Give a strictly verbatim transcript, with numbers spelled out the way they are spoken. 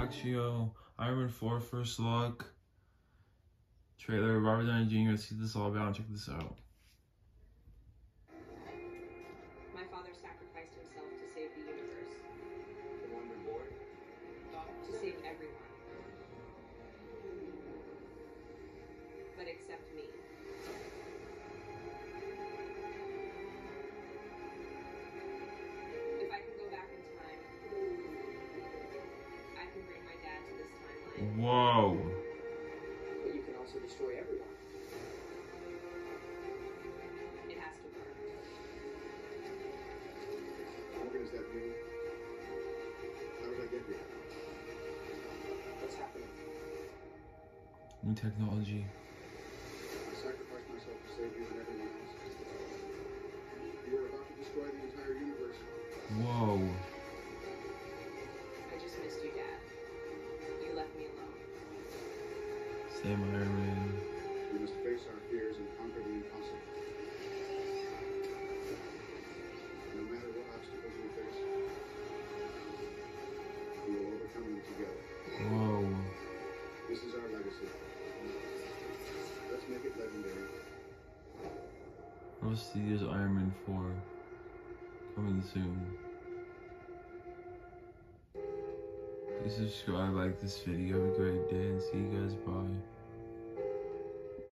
Actio, Ironman four First Look, trailer, Robert Downey Junior Let's see what this is all about. Check this out. My father sacrificed himself to save the universe. The Wonder Boy? To save everyone. But except me. If I can go back in time, I can bring my dad to this timeline. Whoa. But you can also destroy everyone. It has to work. What does that mean? How did I get here? What's happening? New technology. I sacrificed myself to save you and everyone else. You are about to destroy the entire universe. Whoa. I just missed you, Dad. You left me alone. Same Ironman. We must face our fears and conquer the impossible. No matter what obstacles we face, we will overcome them together. Whoa. This is our legacy. Let's make it legendary. Marvel Studios Ironman four. Coming soon. Please subscribe, like this video. Have a great day.